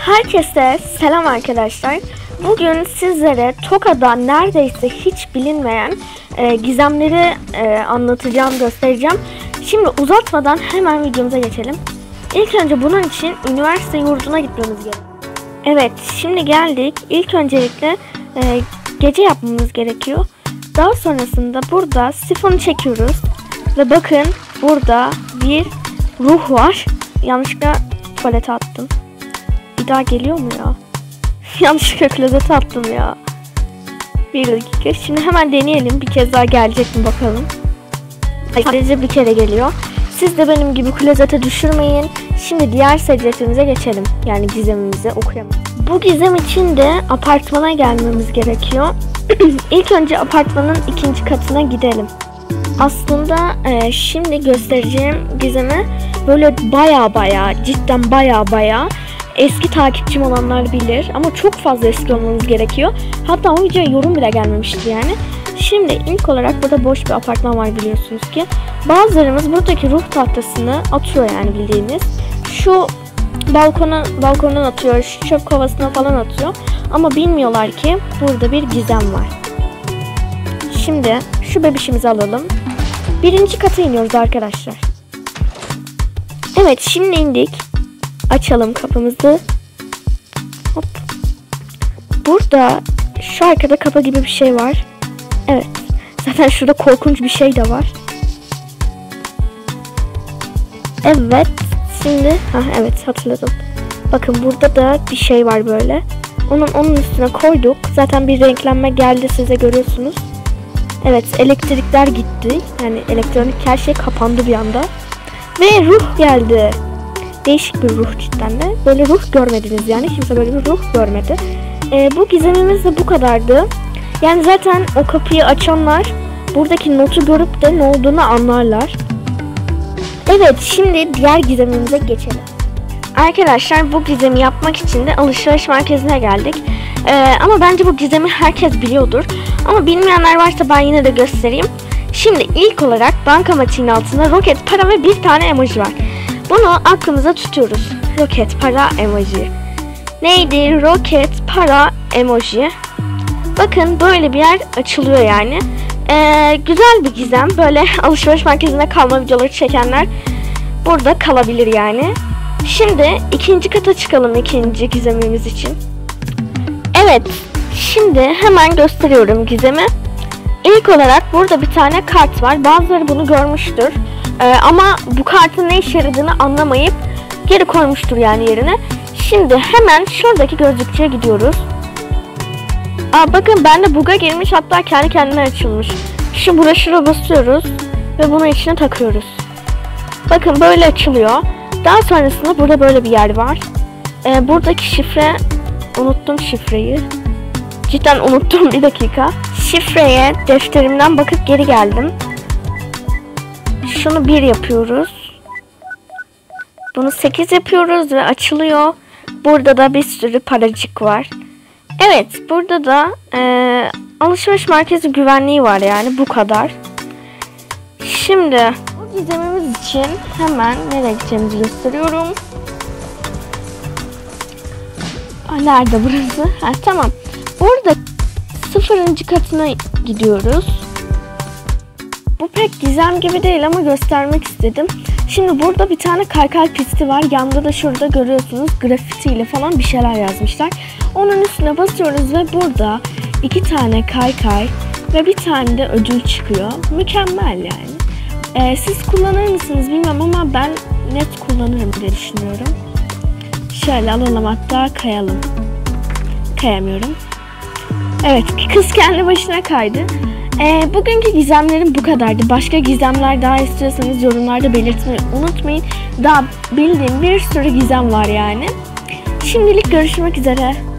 Herkese selam arkadaşlar. Bugün sizlere Toka'da neredeyse hiç bilinmeyen gizemleri anlatacağım, göstereceğim. Şimdi uzatmadan hemen videomuza geçelim. İlk önce bunun için üniversite yurduna gitmemiz gerekiyor. Evet, şimdi geldik. İlk öncelikle gece yapmamız gerekiyor. Daha sonrasında burada sifonu çekiyoruz. Ve bakın burada bir ruh var. Yanlışlıkla tuvalete attım. Bir daha geliyor mu ya? Yanlışlıkla klozete attım ya. Bir dakika. Şimdi hemen deneyelim. Bir kez daha gelecek mi bakalım. Sadece bir kere geliyor. Siz de benim gibi klozete düşürmeyin. Şimdi diğer secretimize geçelim. Yani gizemimizi okuyalım. Bu gizem için de apartmana gelmemiz gerekiyor. İlk önce apartmanın 2. katına gidelim. Aslında şimdi göstereceğim gizemi böyle baya cidden baya eski takipçim olanlar bilir ama çok fazla eski olmanız gerekiyor. Hatta o videoya yorum bile gelmemişti yani. Şimdi ilk olarak burada boş bir apartman var biliyorsunuz ki. Bazılarımız buradaki ruh tahtasını atıyor yani bildiğiniz. Şu balkondan atıyor, şu çöp kovasına falan atıyor. Ama bilmiyorlar ki burada bir gizem var. Şimdi şu bebişimizi alalım. 1. kata iniyoruz arkadaşlar. Evet, şimdi indik. Açalım kapımızı. Hop. Burada şu arkada kapı gibi bir şey var. Evet. Zaten şurada korkunç bir şey de var. Evet. Şimdi evet hatırladım. Bakın burada da bir şey var böyle. Onun üstüne koyduk. Zaten bir renklenme geldi, size görüyorsunuz. Evet, elektrikler gitti. Yani elektronik her şey kapandı bir anda. Ve ruh geldi. Değişik bir ruh cidden de. Böyle ruh görmediniz yani. Kimse böyle bir ruh görmedi. Bu gizemimiz de bu kadardı. Yani zaten o kapıyı açanlar buradaki notu görüp de ne olduğunu anlarlar. Evet, şimdi diğer gizemimize geçelim. Arkadaşlar, bu gizemi yapmak için de alışveriş merkezine geldik. Ama bence bu gizemi herkes biliyordur. Ama bilmeyenler varsa ben yine de göstereyim. Şimdi ilk olarak bankamatiğin altında roket, para ve bir tane emoji var. Bunu aklımıza tutuyoruz. Roket, para, emoji. Neydi? Roket, para, emoji. Bakın böyle bir yer açılıyor yani. Güzel bir gizem. Böyle alışveriş merkezinde kalma videoları çekenler burada kalabilir yani. Şimdi 2. kata çıkalım 2. gizemimiz için. Evet. Şimdi hemen gösteriyorum gizemi. İlk olarak burada bir tane kart var. Bazıları bunu görmüştür. Ama bu kartın ne işe yaradığını anlamayıp geri koymuştur yani yerine. Şimdi hemen şuradaki gözlükçüye gidiyoruz. Bakın bende bug'a girmiş, hatta kendi kendine açılmış. Şu broşüre basıyoruz ve bunu içine takıyoruz. Bakın böyle açılıyor. Daha sonrasında burada böyle bir yer var. Buradaki şifre, unuttum şifreyi. Cidden unuttum, bir dakika. Şifreye defterimden bakıp geri geldim. Şunu 1 yapıyoruz. Bunu 8 yapıyoruz ve açılıyor. Burada da bir sürü paracık var. Evet, burada da alışveriş merkezi güvenliği var yani, bu kadar. Şimdi bu gizemimiz için hemen nereye gideceğimizi gösteriyorum. Nerede burası? Tamam. Burada 0. katına gidiyoruz. Bu pek gizem gibi değil ama göstermek istedim. Şimdi burada bir tane kaykay pisti var. Yanında da şurada görüyorsunuz grafitiyle falan bir şeyler yazmışlar. Onun üstüne basıyoruz ve burada 2 tane kaykay ve bir tane de ödül çıkıyor. Mükemmel yani. Siz kullanır mısınız bilmem ama ben net kullanırım diye düşünüyorum. Şöyle alalım, hatta kayalım. Kayamıyorum. Evet, kız kendi başına kaydı. Bugünkü gizemlerim bu kadardı. Başka gizemler daha istiyorsanız yorumlarda belirtmeyi unutmayın. Daha bildiğim bir sürü gizem var yani. Şimdilik görüşmek üzere.